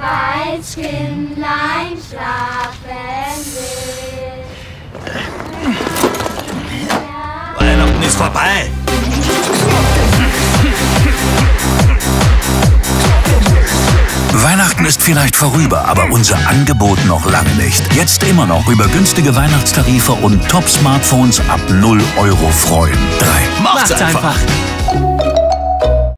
weil's Kindlein schlafen will. Weihnachten ist vorbei. Weihnachten ist vielleicht vorüber, aber unser Angebot noch lange nicht. Jetzt immer noch über günstige Weihnachtstarife und Top-Smartphones ab 0 € freuen. 3. Macht's einfach.